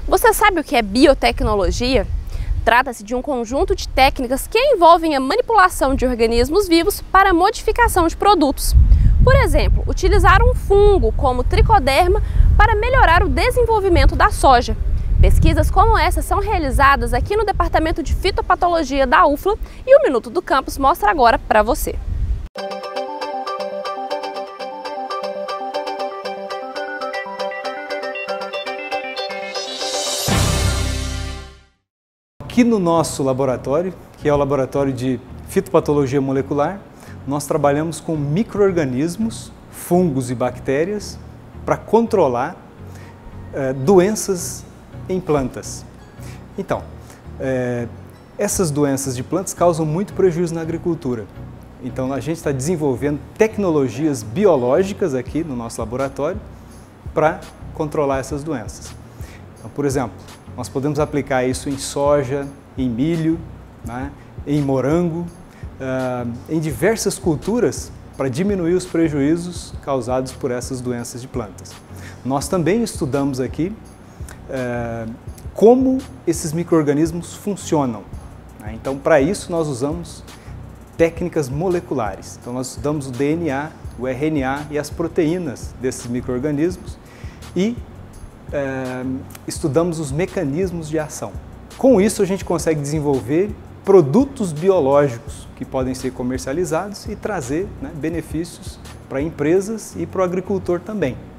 Você sabe o que é biotecnologia? Trata-se de um conjunto de técnicas que envolvem a manipulação de organismos vivos para a modificação de produtos. Por exemplo, utilizar um fungo como tricoderma para melhorar o desenvolvimento da soja. Pesquisas como essa são realizadas aqui no Departamento de Fitopatologia da UFLA e o Minuto do Campus mostra agora para você. Aqui no nosso laboratório, que é o Laboratório de Fitopatologia Molecular, nós trabalhamos com micro-organismos, fungos e bactérias para controlar doenças em plantas. Então, essas doenças de plantas causam muito prejuízo na agricultura. Então, a gente está desenvolvendo tecnologias biológicas aqui no nosso laboratório para controlar essas doenças. Então, por exemplo, nós podemos aplicar isso em soja, em milho, né, em morango, em diversas culturas para diminuir os prejuízos causados por essas doenças de plantas. Nós também estudamos aqui como esses micro-organismos funcionam. Né? Então, para isso, nós usamos técnicas moleculares. Então, nós estudamos o DNA, o RNA e as proteínas desses micro-organismos e estudamos os mecanismos de ação. Com isso, a gente consegue desenvolver produtos biológicos que podem ser comercializados e trazer benefícios para empresas e para o agricultor também.